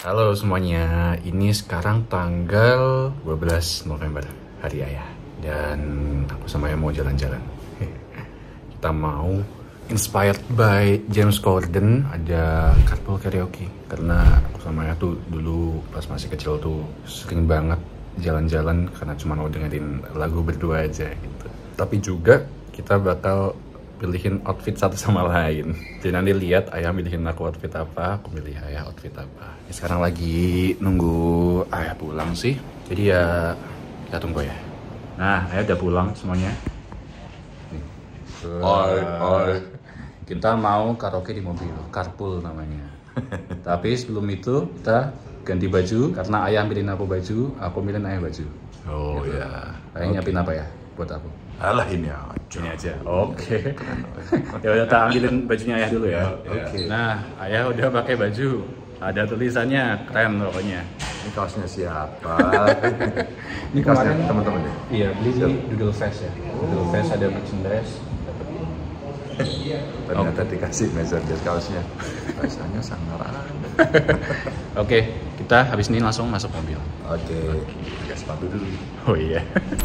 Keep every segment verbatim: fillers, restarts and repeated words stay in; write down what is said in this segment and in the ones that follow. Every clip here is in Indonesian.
Halo semuanya, ini sekarang tanggal dua belas November, Hari Ayah. Dan aku sama Ayah mau jalan-jalan. Kita mau inspired by James Corden, ada carpool karaoke. Karena aku sama Ayah tuh dulu pas masih kecil tuh sering banget jalan-jalan karena cuma mau dengerin lagu berdua aja gitu. Tapi juga kita bakal pilihin outfit satu sama lain. Jadi nanti lihat Ayah milihin aku outfit apa, aku milih Ayah outfit apa. Ini sekarang lagi nunggu Ayah pulang sih. Jadi ya kita tunggu ya. Nah, Ayah udah pulang semuanya. Nih. Oi, oi. Kita mau karaoke di mobil, carpool namanya. Tapi sebelum itu kita ganti baju karena Ayah milihin aku baju, aku milihin Ayah baju. Oh Gitu. ya. Ayah nyiapin apa ya buat aku? Alah ini aja. Ini aja. Oke. Ya udah tak ambilin bajunya Ayah dulu ya. Oke. Okay. Nah, Ayah udah pakai baju. Ada tulisannya, keren pokoknya. Ini kaosnya siapa? Ini kaosnya kemarin- teman-teman ya? Iya, beli di Doodle Fest ya. Doodle Fest ada merchandise, dapat ini. Ternyata dikasih merchandise kaosnya. Rasanya sangat ada. Oke, kita habis ini langsung masuk mobil. Oke. Pakai sepatu dulu. Oh iya.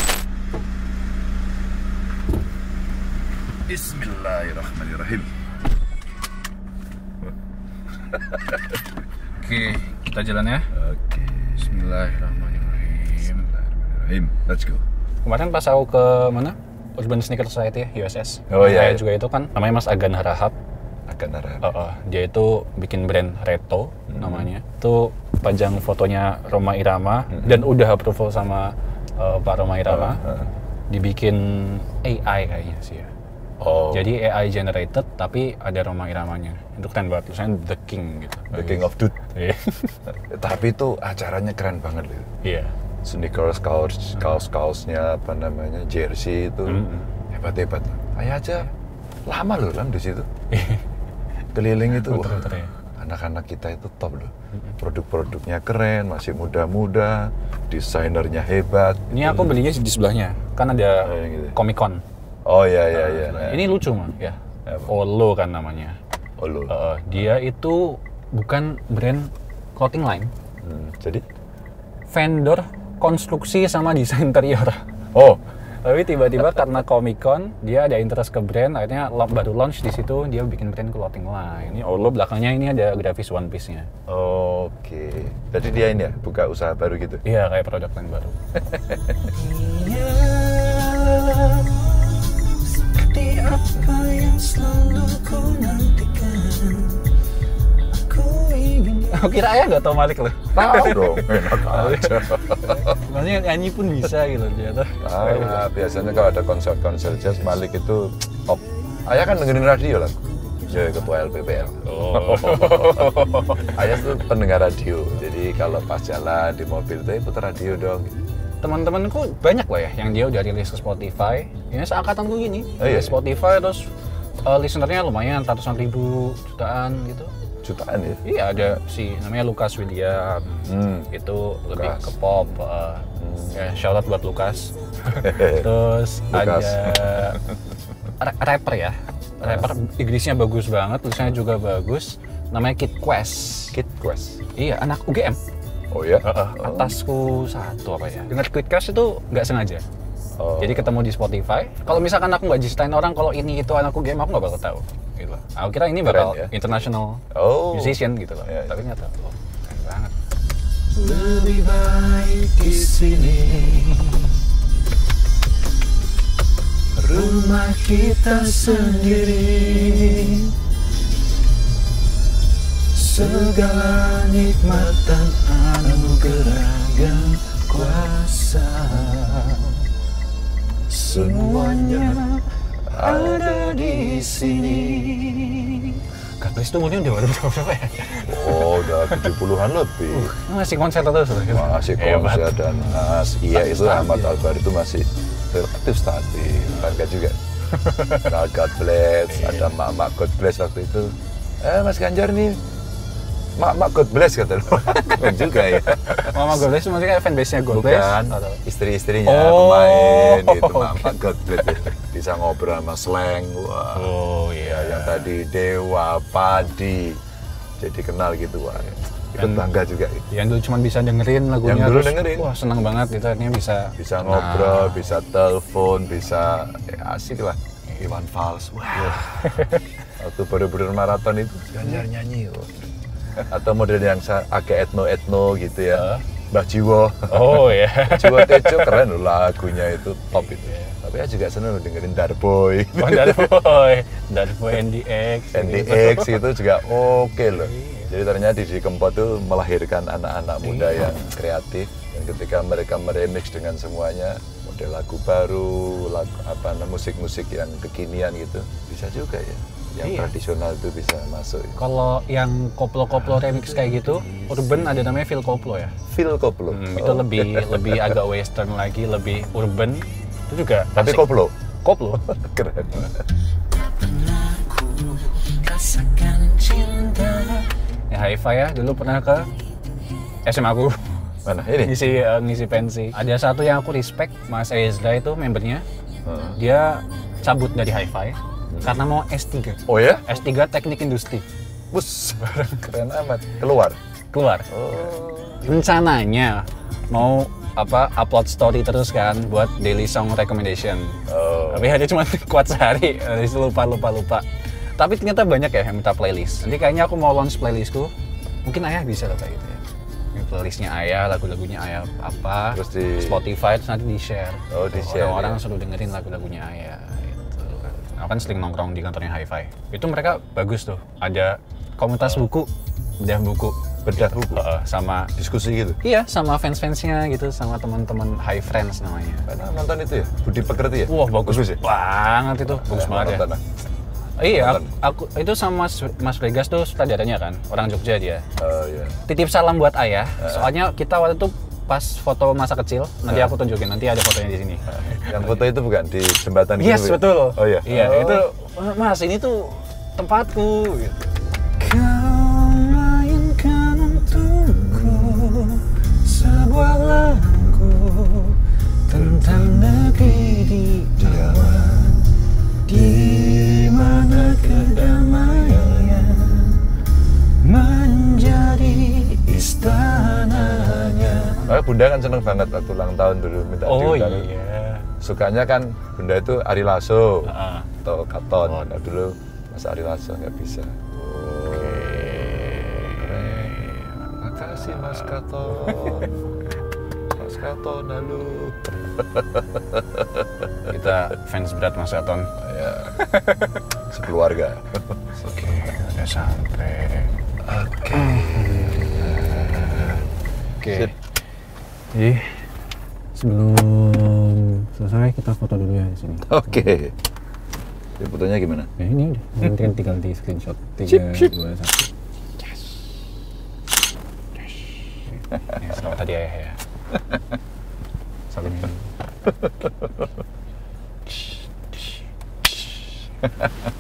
Bismillahirrahmanirrahim. Oke, kita jalan ya. Oke. Bismillahirrahmanirrahim. Bismillahirrahmanirrahim. Let's go. Kemarin pas aku ke mana? Urban Sneaker Society ya, U S S. Oh, iya. Saya juga itu kan namanya Mas Agan Harahap. Akan arah. Uh, uh, dia itu bikin brand Reto hmm. namanya. Itu pajang fotonya Rhoma Irama hmm. dan udah approval sama uh, Pak Rhoma Irama. Uh, uh. Dibikin A I kayaknya sih ya. Oh. Jadi A I generated tapi ada Rhoma Iramanya. Itu keren banget, tulisannya The King gitu. The King of Dude. Iya. Tapi itu acaranya keren banget loh. Iya. Sneakers, kaos, kaos-kaosnya apa namanya, jersey itu mm-hmm. hebat-hebat. Ayah aja lama loh kan di situ. Keliling itu, wah, ya. anak-anak kita itu top loh. Produk-produknya keren, masih muda-muda, desainernya hebat. Ini aku belinya di sebelahnya, kan ada oh, gitu. Comic Con. Oh iya iya iya. Nah, ini lucu mah ya. Olo kan namanya. Olo. Uh, dia itu bukan brand clothing line. Hmm, jadi vendor konstruksi sama desain interior. Oh. Tapi tiba-tiba karena Comic Con dia ada interest ke brand, akhirnya baru launch di situ dia bikin brand clothing line. Ini Olo belakangnya ini ada grafis one piece-nya. Oke. Jadi dia ini ya buka usaha baru gitu. Iya, kayak produk line baru. Seperti apa yang selalu ku nantikan. Aku ingin. Aku kira Ayah gak tau Malik loh. Tahu dong, enak aja. Maksudnya nyanyi pun bisa gitu ternyata. Ah, biasanya kalau ada konser-konser jazz Malik itu top. Ayah kan dengerin radio lah. Ya ketua L P P L. Oh. Ayah tuh pendengar radio. Jadi kalau pas jalan di mobil tuh putar radio dong. Teman-temanku banyak loh ya yang dia udah rilis ke Spotify. Ini seangkatanku gini. Oh, iya? Spotify terus uh, listenernya lumayan ratusan ribu, jutaan gitu. Jutaan ya? Iya, ada si namanya Lucas William. Hmm. Itu Lucas. Lebih ke pop. Uh, hmm. Ya, shout out buat Lucas. Terus Lucas. ada rapper ya. Rapper Inggrisnya bagus banget, tulisannya juga bagus. Namanya Kid Quest. Kid Quest. Iya, anak U G M. Oh ya? Uh, uh, atasku satu apa ya? Dengar Kid Quest itu nggak sengaja. Oh. Jadi ketemu di Spotify. Kalau misalkan aku nggak ceritain orang kalau ini itu anak U G M, aku nggak bakal tahu. Gitu. Aku kira ini bakal keren, ya? International oh. musician gitu loh. Ya, tapi nggak tahu. Oh, keren banget. Lebih baik di sini. Rumah kita sendiri. Segala nikmat dan anugerah dan kuasa, semuanya ada di sini. God Bless itu umurnya udah berapa ya? Oh, udah tujuh puluhan lebih. Uh, masih konser terus loh. Masih konser dan nas. Iya, itu Ahmad Albar itu masih relatif stabil. Bangga juga. Nah, God Bless, ada Mak-Mak God Bless waktu itu. Eh, Mas Ganjar nih, Mak-Mak God Bless kata lu. Juga ya. Mak-Mak God Bless maksudnya kayak fanbase-nya God Bless? Bukan, istri-istrinya oh, pemain gitu. Okay. Mak-Mak God Bless. Bisa ngobrol sama Slang. Wah. Oh iya. Ya, yang tadi Dewa, Padi. Jadi kenal gitu. Wah. ikut bangga juga. Yang dulu cuma bisa dengerin lagunya, yang dulu terus, dengerin, wah senang banget gitu, artinya bisa bisa ngobrol, nah. bisa telepon, bisa ya, asik lah. Iwan Fals, wah. Waktu baru-baru maraton itu Ganjar nyanyi, oh. Atau model yang agak etno-etno gitu ya. Mbah Jiwo. Oh ya. Jiwo Tejo keren loh lagunya itu, top itu. Tapi ya juga seneng dengerin Darboy. Oh, Darboy. Darboy N D X. N D X itu juga oke okay loh. Jadi ternyata Didi Kempot tuh melahirkan anak-anak muda yang kreatif, dan ketika mereka meremix dengan semuanya, model lagu baru, lagu apa musik-musik yang kekinian gitu, bisa juga ya. Yang iya. tradisional itu bisa masuk. Kalau yang koplo-koplo remix kayak gitu, urban ada namanya Phil Koplo ya. Phil Koplo. Hmm, itu oh. lebih lebih agak western lagi, lebih urban. Itu juga. Tapi asik. koplo. Koplo. Keren. Ya Hi-Fi ya, dulu pernah ke S M A aku. Mana ini? Ngisi uh, ngisi pensi. Ada satu yang aku respect, Mas Ezra itu membernya. Hmm. Dia cabut dari Hi-Fi. Karena mau S tiga. Oh ya? S tiga Teknik Industri. Bus, keren amat. Keluar? Keluar. Oh. Rencananya mau apa upload story terus kan buat daily song recommendation. Oh. Tapi hanya cuma kuat sehari, habis lupa lupa lupa. Tapi ternyata banyak ya yang minta playlist. Nanti kayaknya aku mau launch playlistku. Mungkin Ayah bisa lah kayak gitu ya. Ini playlistnya Ayah, lagu-lagunya Ayah apa? Terus di Spotify terus nanti di share. Oh di share. Orang-orang ya. suruh dengerin lagu-lagunya Ayah. Aku kan sering nongkrong di kantornya Hi-Fi. Itu mereka bagus tuh. Ada komunitas buku, bedah buku, bedah buku, uh, sama diskusi gitu. Iya, sama fans-fansnya gitu, sama teman-teman High Friends namanya. Karena nonton itu ya, Budi Pekerti ya. Wah bagus, bagus ya? banget itu, bagus banget ya. Nonton, iya, aku, aku itu sama Mas Regas tuh sutradaranya kan, orang Jogja dia. Oh iya. Titip salam buat Ayah. Uh. Soalnya kita waktu itu pas foto masa kecil, nanti aku tunjukin, nanti ada fotonya di sini. Yang foto itu bukan di jembatan gitu? Yes, betul. Oh iya? Iya, oh. itu, Mas ini tuh tempatku. Gitu. Kau mainkan untukku sebuah lagu tentang negeri di Jawa, di mana kedamaian menjadi istananya. Oh, Bunda kan seneng banget waktu ulang tahun dulu minta oh, diundang. Oh iya. Sukanya kan Bunda itu Ari Lasso uh-huh. atau Katon. Oh. Nah, dulu Mas Ari Lasso nggak bisa. Oh. Okay. Makasih Mas Katon. Mas Katon halo. Kita fans berat Mas Katon. Ya. Sekeluarga. Oke, okay, udah sampai. Oke. Okay. Oke. Okay. Jadi sebelum selesai kita foto dulu ya di sini. Oke. Okay. Jadi fotonya gimana? Ya ini udah. Nanti kan tinggal di screenshot. Tiga, dua, satu. Yes. Yes. Ya, selamat tadi Ayah ya. Salim.